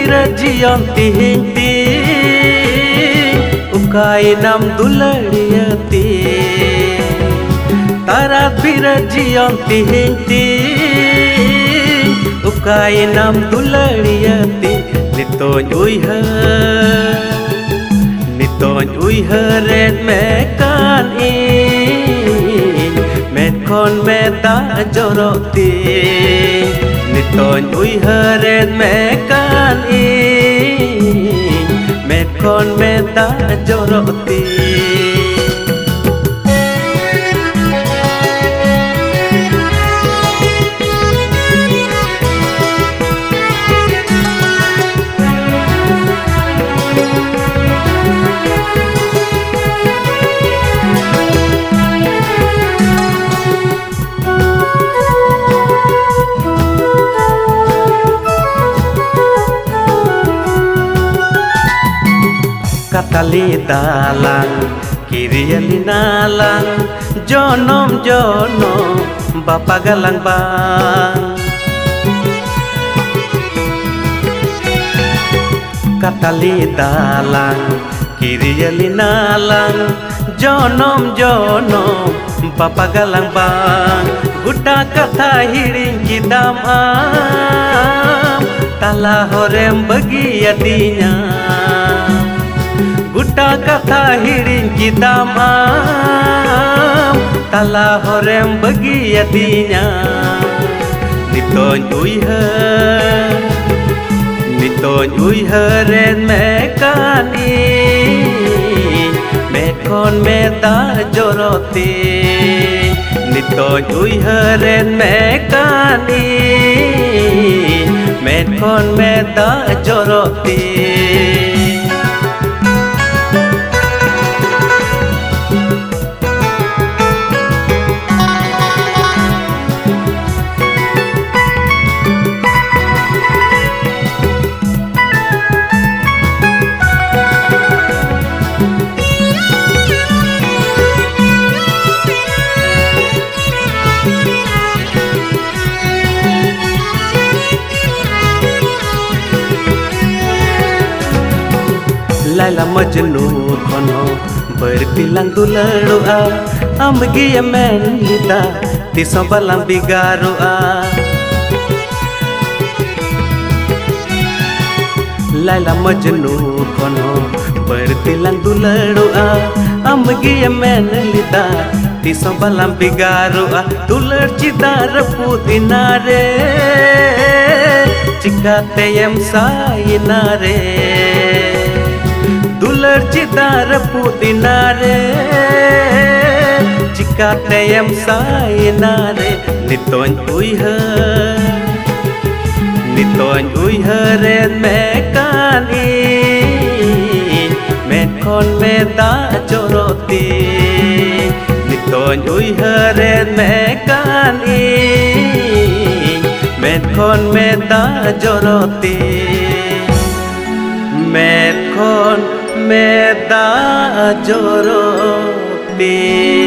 jion tihinti ukai nam dulariati tarat bira jion tihinti ukai nam dulariati nitoñ uyher red mekan in met kon meta joroti nitoñ uyher red mekan in met kon meta joroti Katali dalang, kiriali nalang, jonom bapa galang bang. Katali dalang, kiriali nalang, jonom bapa galang bang. Buta kata hiring kidam tala horem bagi adinya. Buta kata hiring kita tala horem bagi adinya nitoñ uyher ren mekani mekon meta joroti nitoñ uyher ren mekani mekon meta joroti Laila Majnu kono berpilang dularoa amgi amen lita tiso balang bigaroa Laila Majnu kono berpilang dularoa amgi amen lita tiso balang bigaroa dular cita reputinare cikate yam sainare dular cita reputinare cikate yam sainare nitoñ uyher ren mekan in met kon meta joroti nitoñ uyher ren mekan in met kon meta joroti met kon meta joroti